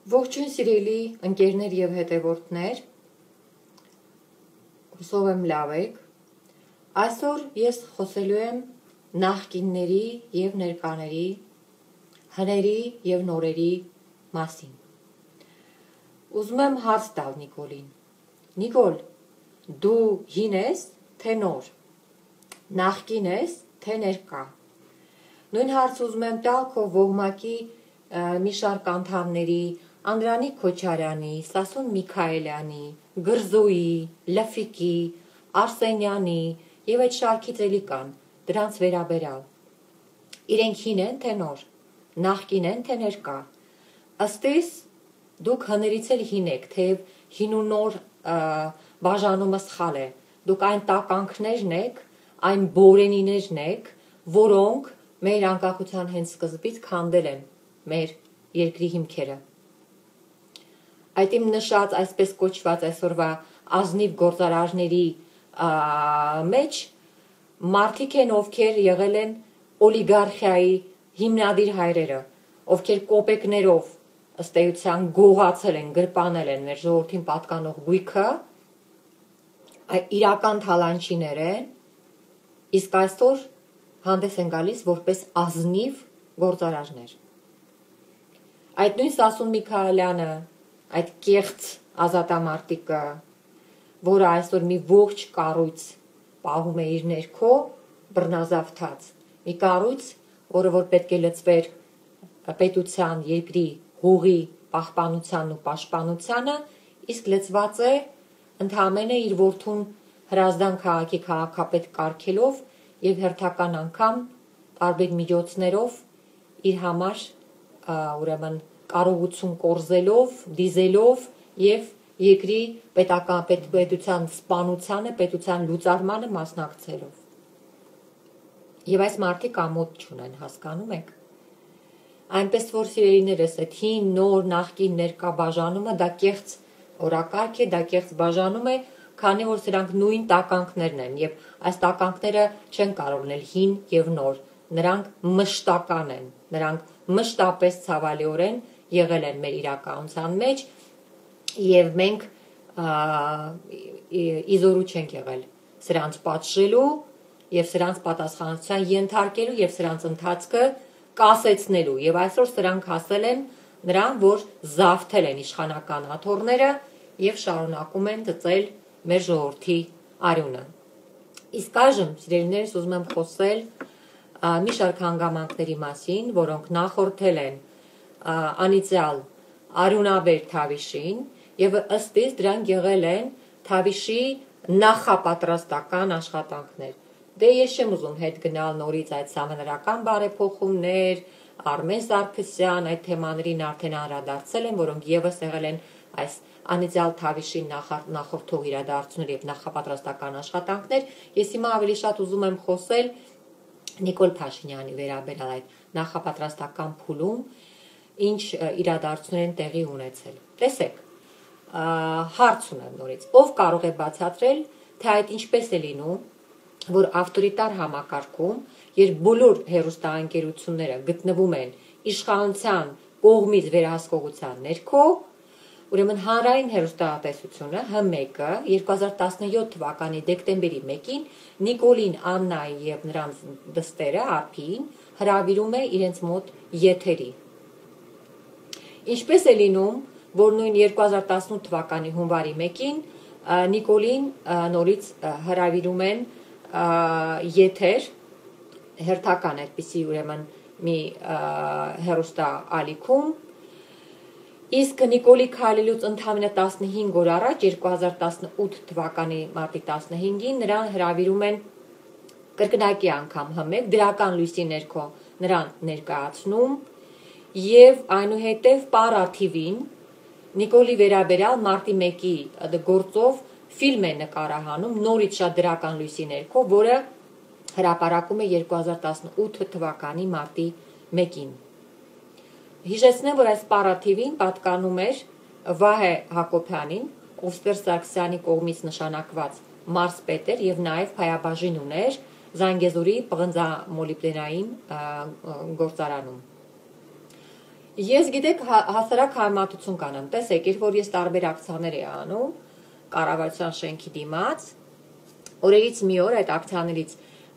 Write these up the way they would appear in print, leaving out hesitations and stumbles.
Ողջույն սիրելի ընկերներ եւ հետևորդներ, հուսով եմ լավ եք։ Այսօր ես խոսելու եմ նախկինների եւ ներկաների, հների եւ նորերի մասին։ Ուզում եմ հարց տալ Նիկոլին։ Նիկոլ, դու հին ես, թե նոր, նախկին ես, թե ներկա։ Նույն հարց ուզում եմ տալ քո ողմակի մի շարք անդամների, Անդրանիկ Քոչարյանի, Սասուն Միքայելյանի, Գրզոյի, Լֆիկի, Արսենյանի եւ այդ շարքից էլի կան, դրանց վերաբերյալ։ Իրենք հին են, թե նոր, նախկին են, թե ներկա։ Ըստ իս դուք հներից էլ հին եք, թեև հին ու նոր բաժանումը սխալ է։ Դուք այն տականքներն եք, այն բորենիներն եք, որոնք մեր անկախության հենց սկզբից քանդել են մեր երկրի հիմքերը։ Այդ իմ նշած այսպես կոչված այսօրվա ազնիվ գործարարների մեջ մարդիկ են, ովքեր եղել են օլիգարխիայի հիմնադիր հայրերը, ովքեր կոպեկներով ըստ էության գողացել են, գրպանել են մեր ժողովրդին պատկանող գույքը, իրական թալանչիներ են, իսկ այսօր հանդես են գալիս որպես ազնիվ գործարարներ։ Այդ նույն Սասուն Միքայելյանը, այդ կեղծ ազատամարտիկը, որը այսօր մի ողջ կառույց պահում է իր ներքո, բռնազավթած, մի կառույց, որը որ պետք է լծվեր պետության, երկրի, հողի պահպանությանն ու պաշտպանությանը, իսկ լծված է ընդհանրապես իր որդուն Հրազդան քաղաքի քաղաքապետ կարգելով եւ հերթական անգամ տարբեր միջոցներով իր համար ուրեմն կարողություն կորզելով, դիզելով եւ երկրի պետության սպանությանը, պետության լուծարմանը մասնակցելով։ Եվ այս մարդիկ ամոթ չունեն, հասկանում եք։ Այնպես որ սիրելիներս, այդ հին, նոր, նախկին, ներկա բաժանումը դա կեղծ օրակարգ է, դա կեղծ բաժանում է, քանի որ սրանք նույն տականքներն են եւ այս տականքները չեն կարող լինել հին եւ նոր։ Նրանք մշտական են, նրանք մշտապես ցավալիորեն եղել են մեր իրականության մեջ եւ մենք իզորու չենք եղել սրանց պատժելու եւ սրանց պատասխանատվության ենթարկելու եւ սրանց ընթացքը կասեցնելու եւ այսօր սրանք հասել են նրան, որ զավթել են իշխանական աթոռները եւ շարունակում են ծծել մեր ժողովրդի արյունը։ Իսկ այժմ, սիրելիներս, ուզում եմ խոսել մի շարք հանգամանքների մասին, որոնք նախորդել են անիծյալ արյունավեր Թավիշին եւ ըստ իս դրանք եղել են Թավիշի նախապատրաստական աշխատանքներ։ Դե ես չեմ ուզում հետ գնալ նորից այդ համանրական բարեփոխումներ, Արմեն Սարգսյան, այդ թեմաներին արդեն անդրադարձել են, որոնք եւս եղել են այս անիծյալ Թավիշի նախորդող իրադարձություններ եւ նախապատրաստական աշխատանքներ։ Ես հիմա ավելի շատ ուզում եմ խոսել Նիկոլ Փաշինյանի վերաբերյալ այդ նախապատրաստական փուլում ինչ իրադարձություններ են տեղի ունեցել։ Տեսեք, հարց ունեմ նորից, ով կարող է բացատրել, թե այդ ինչպես է լինում, որ ավտորիտար համակարգում, երբ բոլոր հեռուստաընկերությունները գտնվում են իշխանության կողմից վերահսկողության ներքո, ուրեմն հանրային հեռուստատեսությունը H1-ը 2017 թվականի դեկտեմբերի 1-ին Նիկոլին, Աննային եւ նրանց դստերը Արփին հրավիրում է իրենց մոտ եթերի։ Ինչպես է լինում, որ նույն 2018 թվականի հունվարի 1-ին Նիկոլին նորից հրավիրում են եթեր, հերթական այդպիսի ուրեմն մի հեռուստա ալիքում, իսկ Նիկոլի քայլելուց ընդամենը 15 օր առաջ 2018 թվականի մարտի 15-ին նրան հրավիրում են կրկնակի անգամ H1 դրական լույսի ներքո նրան ներկայացնում եւ այնուհետեւ պարաթիվին Նիկոլի վերաբերյալ մարտի 1-ի գործով ֆիլմ է նկարահանում նորից շատ դրական լույսի ներքո, որը հրապարակում է 2018 թվականի մարտի 1-ին։ Հիշեցնեմ, որ այս պարաթիվին պատկանում էր Վահե Հակոբյանին, ով Ստեր Սարգսյանի կողմից նշանակված մարզպետ էր եւ նաեւ փայաբաժին ուներ Զանգեզուրի պղնձամոլիբդենային գործարանում։ Ես գիտեք հասարակ համատություն կանեմ, տեսեք, երբ որ ես տարբեր ակցիաներ էի անում կառավարության շենքի դիմաց, օրերից մի օր այդ ակցիաներից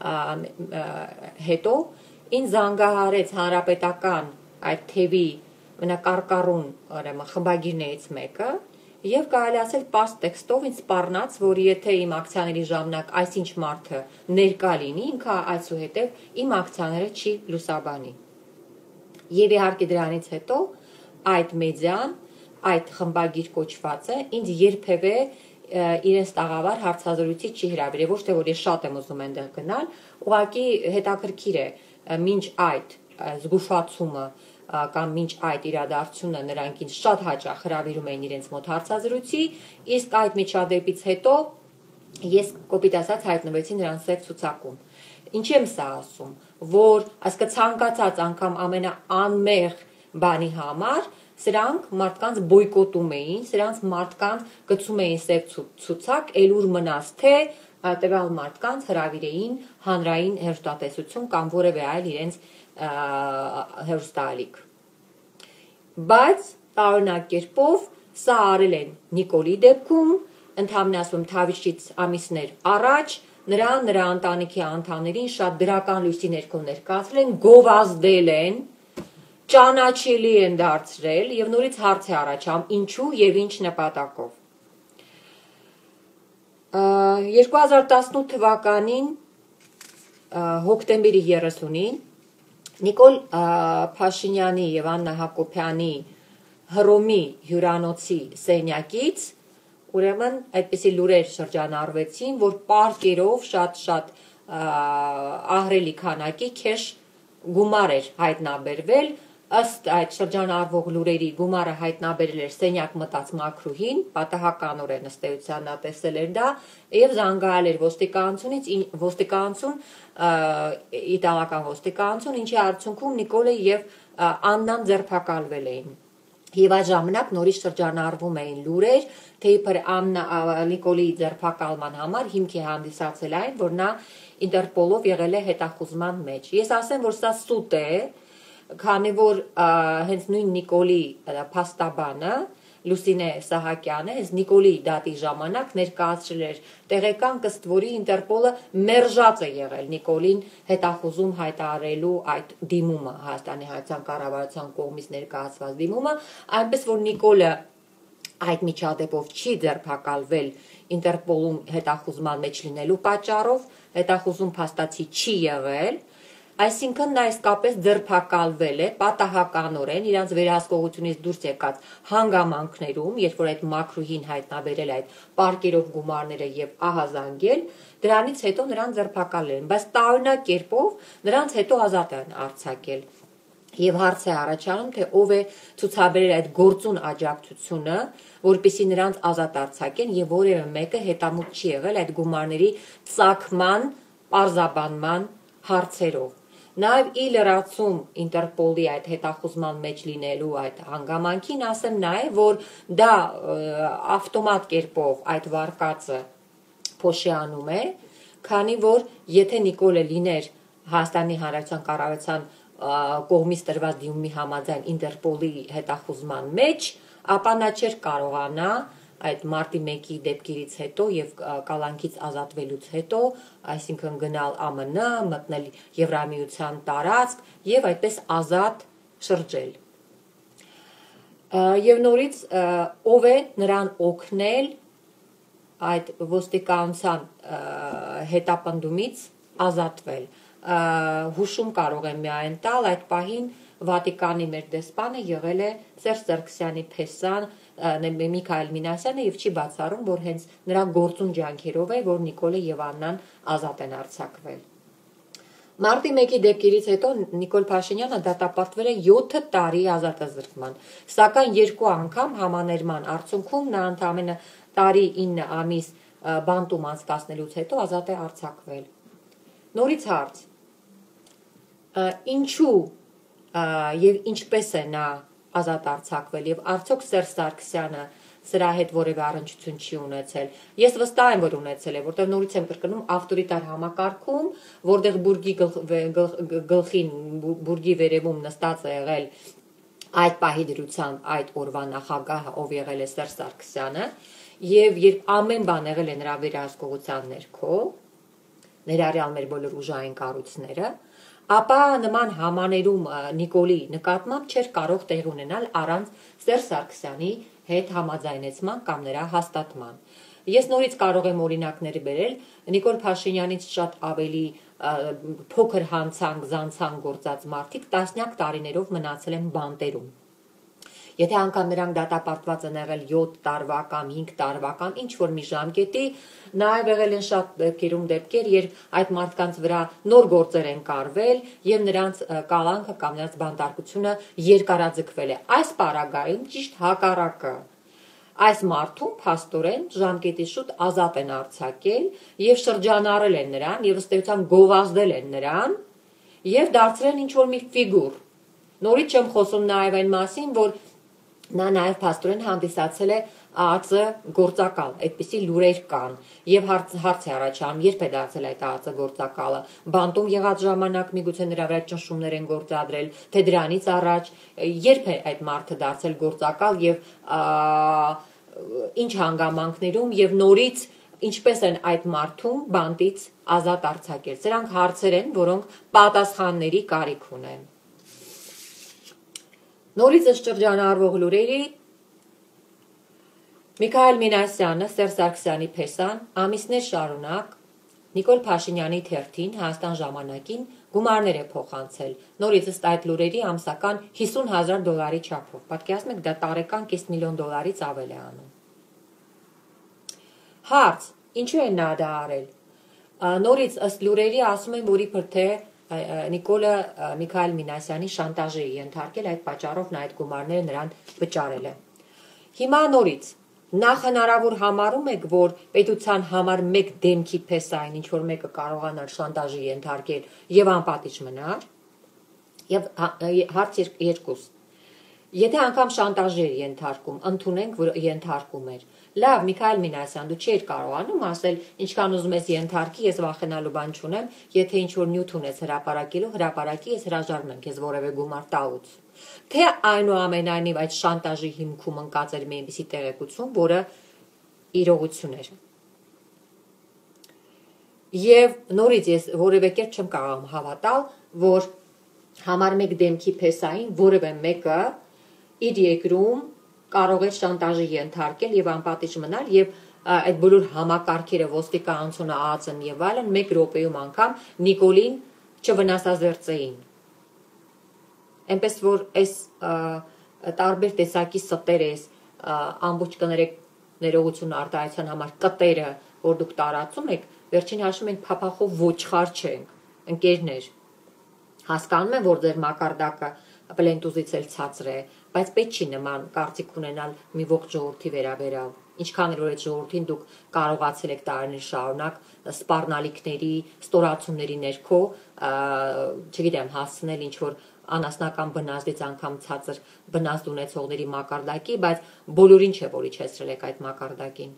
հետո ինձ զանգահարեց հանրապետական այդ թևի մնակարկառուն խմբագիրներից մեկը եւ կարելի ասել պարզ տեքստով ինձ սպառնաց, որ եթե իմ ակցիաների ժամանակ այսինչ մարդը ներկա լինի, ինքը այսուհետև իմ ակցիաները չի լուսաբանի։ Եվ իհարկե դրանից հետո այդ մեդիան, այդ խմբագիր կոչվածը ինձ երբևէ իրենց տաղավար հարցազրույցի չի հրավիրել, ոչ թե որ ես շատ եմ ուզում այնտեղ գնալ, ուղղակի հետաքրքիր է մինչ այդ զգուշացումը կամ մինչ այդ իրադարձությունը նրանք ինձ շատ հաճախ հրավիրում էին իրենց մոտ հարցազրույցի, իսկ այդ միջադեպից հետո ես կոպիտ ասած հայտնվեցի նրանց սև ցուցակում։ Ինչի եմ սա ասում, որ այսինքն ցանկացած անգամ ամենաանմեղ բանի համար սրանք մարդկանց բոյկոտում էին, սրանց մարդկանց գցում էին սև ցուցակ, ելուր մնաց թե տվյալ մարդկանց հրավիրեին հանրային հեռուստատեսություն կամ որևէ այլ իրենց հեռուստաալիք։ Բայց տարօրինակ կերպով սա արել են Նիկոլի դեպքում, ընդհանրապես ասում Թավիշից ամիսներ առաջ նրա ընտանիքի անդամներին շատ դրական լույսի ներքո ներկայացրել են, գովազդել են, ճանաչելի են դարձրել եւ նորից հարց է առաջանում ինչու եւ ինչ նպատակով։ 2018 թվականին հոկտեմբերի 30-ին Նիկոլ Փաշինյանի եւ Աննա Հակոբյանի Հռոմի հյուրանոցի սենյակից ուրեմն այդպիսի լուրեր շրջանառվեցին, որ պարկերով շատ ահռելի քանակի քեշ գումար էր հայտնաբերվել, ըստ այդ շրջանառվող լուրերի գումարը հայտնաբերել էր սենյակ մտած մաքրուհին, պատահականորեն ըստ էության նա տեսել էր դա եւ զանգահարել էր ոստիկանություն, իտալական ոստիկանություն, ինչի արդյունքում Նիկոլը եւ Աննան ձերբակալվել էին։ Եվ այդ ժամանակ նորից շրջանառվում էին լուրեր, թե իբր Նիկոլի ձերբակալման համար հիմք է հանդիսացել այն, որ նա Ինտերպոլով եղել է հետախուզման մեջ։ Ես ասեմ, որ սա սուտ է, քանի որ հենց նույն Նիկոլի փաստաբանը Լուսինե Սահակյանը հենց Նիկոլի դատի ժամանակ ներկայացրել էր տեղեկան ըստ որի Ինտերպոլը մերժած է եղել Նիկոլին հետախուզում հայտարարելու այդ դիմումը Հայաստանի Հանրապետության կառավարության կողմից ներկայացված դիմումը, այնպես որ Նիկոլը այդ միջադեպով չի ձերբակալվել Ինտերպոլում հետախուզման մեջ լինելու պատճառով, հետախուզում փաստացի չի եղել, այսինքն նա իսկապես ձերբակալվել է պատահականորեն իրանց վերահսկողությունից դուրս եկած հանգամանքներում, երբ որ այդ մաքրուհին հայտնաբերել այդ պարկերով գումարները եւ ահազանգել, դրանից հետո նրան ձերբակալել են, բայց տարօրինակ կերպով նրանց հետո ազատ են արձակել։ Եվ հարց է առաջանում, թե ով է ցուցաբերել այդ գործուն աջակցությունը, որպեսզի նրանց ազատ արձակեն եւ որևէ մեկը հետամուտ չի եղել այդ գումարների ծագման, պարզաբանման հարցերով։ Նաև ի լրացում Ինտերպոլի այդ հետախուզման մեջ լինելու այդ հանգամանքին ասեմ նաև, որ դա ավտոմատ կերպով այդ վարկածը փոշիանում է, քանի որ եթե Նիկոլը լիներ Հայաստանի Հանրապետության կառավարության կողմից տրված դիմումի համաձայն Ինտերպոլի հետախուզման մեջ, ապա նա չէր կարողանա այդ մարտի 1-ի դեպքերից հետո եւ կալանքից ազատվելուց հետո, այսինքն գնալ ԱՄՆ, մտնել Եվրամիության տարածք եւ այդպես ազատ շրջել։ Եվ նորից ով է նրան օգնել այդ ոստիկանության հետապնդումից ազատվել։ Հուշում կարող եմ միայն տալ այդ պահին Վատիկանի մեր դեսպանը եղել է Սերժ Սարգսյանի փեսան Միքայել Մինասյանը եւ չի բացառում, որ հենց նրա գործուն ջանքերով է, որ Նիկոլը եւ Աննան ազատ են արձակվել։ Մարտի 1-ի դեպքերից հետո Նիկոլ Փաշինյանը դատապարտվել է 7 տարի ազատազրկման, սակայն 2 անգամ համաներման արդյունքում նա ընդամենը տարի 9 ամիս բանտում անցկացնելուց հետո ազատ է արձակվել։ Նորից հարց. ինչու եւ ինչպես է նա ազատ արձակվել եւ արդյոք Սերժ Սարգսյանը սրա հետ որևէ առնչություն չի ունեցել։ Ես վստահ եմ, որ ունեցել է, որտեղ նորից եմ կրկնում ավտորիտար համակարգում, որտեղ բուրգի գլխին, բուրգի վերևում նստած է եղել այդ պահի դրությամբ այդ օրվա նախագահը, ով եղել է Սերժ Սարգսյանը, եւ երբ ամեն բան եղել է նրա վերահսկողության ներքո, ներառյալ մեր բոլոր ուժային կառույցները, ապա նման համաներում Նիկոլի նկատմամբ չէր կարող տեղ ունենալ առանց Սերժ Սարգսյանի հետ համաձայնեցման կամ նրա հաստատման։ Ես նորից կարող եմ օրինակներ բերել Նիկոլ Փաշինյանից շատ ավելի փոքր հանցանք, զանցանք գործած մարդիկ տասնյակ տարիներով մնացել են բանտերում։ Եթե անգամ նրանք դատապարտված են եղել 7 տարվա կամ 5 տարվա կամ ինչ որ մի ժամկետի, նաև եղել են շատ դեպքեր, երբ այդ մարդկանց վրա նոր գործեր են կարվել եւ նրանց կալանքը կամ նրանց բանտարկությունը երկարաձգվել է։ Այս պարագայում ճիշտ հակառակը։ Այս մարդուն փաստորեն ժամկետի շուտ ազատ են արձակել եւ շրջանառել են նրան եւ ըստ էության գովազդել են նրան եւ դարձրել ինչ որ մի ֆիգուր։ Նորից չեմ խոսում նաեւ այն մասին, որ նա նաև փաստորեն հանդիսացել է ԱԱԾ գործակալ, այդպիսի լուրեր կան եւ հարց է առաջանում, երբ է դարձել այդ ԱԱԾ գործակալը, բանտում եղած ժամանակ միգուցե նրա վրա ճնշումներ են գործադրել, թե դրանից առաջ երբ է այդ մարդը դարձել գործակալ եւ ինչ հանգամանքներում եւ նորից ինչպես են այդ մարդուն բանտից ազատ արձակել։ Սրանք հարցեր են, որոնք պատասխանների կարիք ունեն։ Նորից շրջանառվող լուրերի Միքայել Մինասյանը, Սերժ Սարգսյանի փեսան, ամիսներ շարունակ Նիկոլ Փաշինյանի թերթին Հայաստան ժամանակին գումարներ է փոխանցել։ Նորից ըստ այդ լուրերի ամսական $50,000 չափով։ Պատկերացնում եք, դա տարեկան $500,000-ից ավել է անում։ Հարց. ինչու է նա դա արել։ Նորից ըստ լուրերի ասում են, որ իբր թե Նիկոլը Միքայել Մինասյանի շանտաժի է ենթարկել, այդ պատճառով նա այդ գումարները նրան վճարել է։ Հիմա նորից նախ հնարավոր համարում եք, որ պետության համար մեկ դեմքի փեսային ինչ որ մեկը կարողանար շանտաժի ենթարկել եւ անպատիժ մնար։ Եվ հարց երկուս։ Եթե անգամ շանտաժի էր ենթարկում, ընդունենք, որ ենթարկում էր։ Լավ, Միքայել Մինասյան, դու չէիր կարողանում ասել, ինչքան ուզում ես ենթարկի, ես վախենալու բան չունեմ, եթե ինչ որ նյութ ունես հրապարակելու, հրապարակի, ես հրաժարվում եմ քեզ որևէ գումար տալուց։ Թե այնուամենայնիվ այդ շանտաժի հիմքում ընկած էր մի այնպիսի տեղեկություն, որը իրողություն էր։ Եվ նորից ես որևէ կերպ չեմ կարող հավատալ, որ համար մեկ դեմքի փեսային որևէ մեկը իր երկրում կարող է շանտաժի ենթարկել եւ անպատիժ մնալ եւ այդ բոլոր համակարգերը ոստիկանությունը ԱԱԾ-ն եւ այլն մեկ րոպեում անգամ Նիկոլին չվնասազերծեին։ Այնպես որ այս տարբեր տեսակի ստեր էս ամբողջ կներեք ներողություն արտահայտության համար կտերը, որ դուք տարածում եք, վերջին հաշվում ենք փափախով ոչխար չենք, ընկերներ։ Հասկանում եմ, որ ձեր մակարդակը պլենտուզից էլ ցածր է, բայց պետք չի նման կարծիք ունենալ մի ողջ ժողովրդի վերաբերյալ։ Ինչքան էլ որ այդ ժողովրդին դուք կարողացել եք տարիներ շարունակ սպառնալիքների, ստորացումների ներքո, չգիտեմ, հասցնել ինչ որ անասնական բնազդից անգամ ցածր բնազդ ունեցողների մակարդակի, բայց բոլորին չէ, որ իջեցրել եք այդ մակարդակին։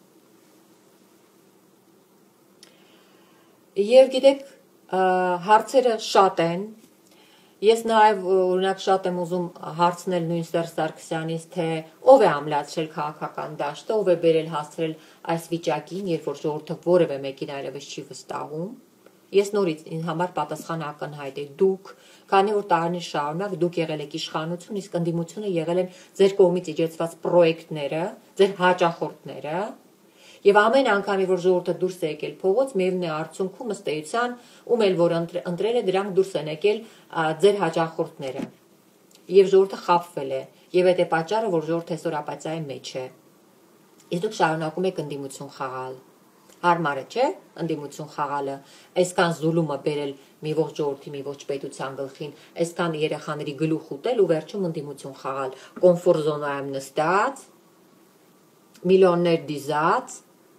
Եվ գիտեք, հարցերը շատ են։ Ես նաև օրինակ շատ եմ ուզում հարցնել նույն Սերժ Սարգսյանից, թե ով է ամլացրել քաղաքական դաշտը, ով է բերել հասցրել այս վիճակին, երբ որ ժողովուրդը որևէ մեկին այլևս չի վստահում։ Ես նորից ինձ համար պատասխանը ակնհայտ է։ Դուք, քանի որ տարիներ շարունակ դուք եղել եք իշխանություն, իսկ ընդդիմությունը եղել են ձեր կողմից իջեցված պրոյեկտները, ձեր հաճախորդները, եւ ամեն անգամ որ ժողովուրդը դուրս է եկել փողոց, միևնույն է արդյունքում ըստ էության, ում էլ որ ընտրել է, դրանք դուրս են եկել ձեր հաճախորդները։ Եվ ժողովուրդը խաբվել է, եւ այդ է պատճառը, որ ժողովուրդը այսօր ապաթիայի մեջ է։ Իսկ դուք շարունակում եք ընդդիմություն խաղալ։ Հարմար է, չէ՞, ընդդիմություն խաղալը, այսքան զուլումը բերել մի ողջ ժողովրդի, մի ողջ պետության գլխին, այսքան երեխաների գլուխ ուտել ու վերջում ընդդիմություն խաղալ, կոմֆորտ զոնայում նստած, միլիոններ դիզած,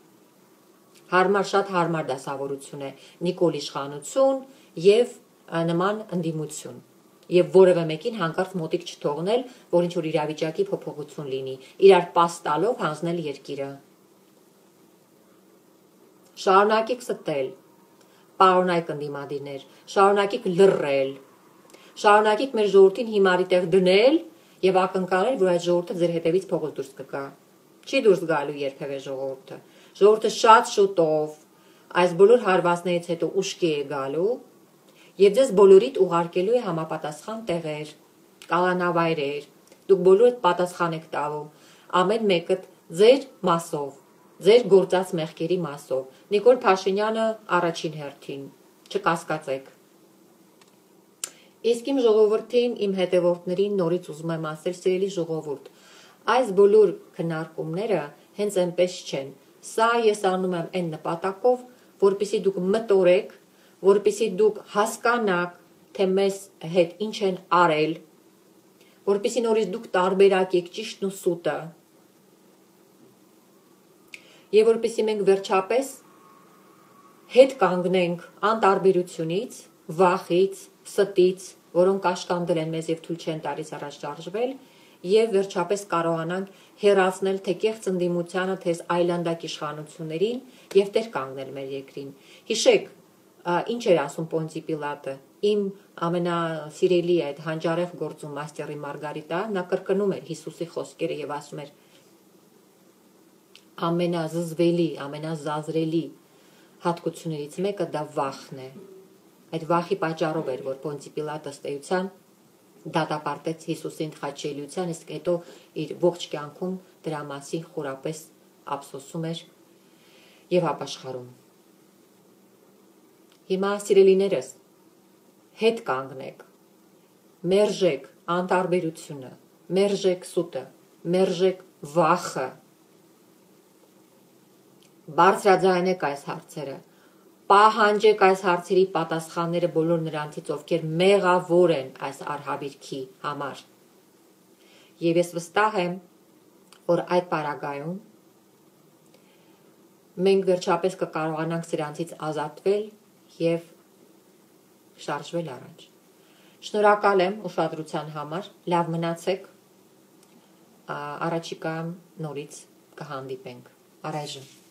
շատ հարմար դասավորություն է Նիկոլ իշխանություն եւ նման ընդդիմություն եւ որևէ մեկին հանկարծ մոտիկ չթողնել, որ ինչ որ իրավիճակի փոփոխություն լինի, իրար պաս տալով հանձնել երկիրը։ Շարունակեք ստել, պարոնայք ընդդիմադիրներ, շարունակեք լռել, շարունակեք մեր ժողովրդին հիմարի տեղ դնել եւ ակնկալել, որ այդ ժողովուրդը ձեր հետևից փողոց դուրս կգա։ Չի դուրս գալու երբևէ ժողովուրդը։ Ժողովուրդը շատ շուտով այս բոլոր հարվածներից հետո ուշքի է գալու եւ ձեզ բոլորիդ ուղարկելու է համապատասխան տեղեր, կալանավայրեր։ Դուք բոլորդ պատասխան եք տալու, ամեն մեկը ձեր մասով, ձեր գործած մեղքերի մասով։ Նիկոլ Փաշինյանը առաջին հերթին, չկասկածեք։ Իսկ իմ ժողովրդին, իմ հետևորդներին նորից ուզում եմ ասել, սիրելի ժողովուրդ, այս բոլոր քննարկումները հենց այնպես չեն։ Սա ես անում եմ այն նպատակով, որպեսզի դուք մտորեք, որպեսզի դուք հասկանաք, թե մեզ հետ ինչ են արել, որպեսզի նորից դուք տարբերակեք ճիշտն ու սուտը, եւ որպեսզի մենք վերջապես հետ կանգնենք անտարբերությունից, վախից, ստից, որոնք աշխատել են մեզ եւ թույլ չեն տալիս առաջ շարժվել, եւ վերջապես կարողանանք հեռացնել թե կեղծ ընդդիմությանը, թե այլանդակ իշխանություններին եւ տեր կանգնել մեր երկրին։ Հիշեք, ինչ էր ասում Պոնտի Պիլատը, իմ ամենասիրելի այդ հանճարեղ գործում Մաստերի Մարգարիտա, նա կրկնում էր Հիսուսի խոսքերը եւ ասում էր. ամենազզվելի, ամենազազրելի հատկություններից մեկը դա վախն է։ Այդ վախի պատճառով էր, որ Պոնտի Պիլատը ըստ էության դատապարտեց Հիսուսին խաչելիության, իսկ հետո իր ողջ կյանքում դրա մասին խորապես ափսոսում էր եւ ապաշխարում։ Հիմա սիրելիներս, հետ կանգնեք, մերժեք անտարբերությունը, մերժեք սուտը, մերժեք վախը, բարձրաձայնեք այս հարցերը, պահանջեք այս հարցերի պատասխանները բոլոր նրանցից, ովքեր մեղավոր են այս արհավիրքի համար։ Եվ ես վստահ եմ, որ այդ պարագայում մենք վերջապես կկարողանանք սրանցից ազատվել եւ շարժվել առաջ։ Շնորհակալ եմ ուշադրության համար, լավ մնացեք, առաջիկայում նորից կհանդիպենք, առայժմ։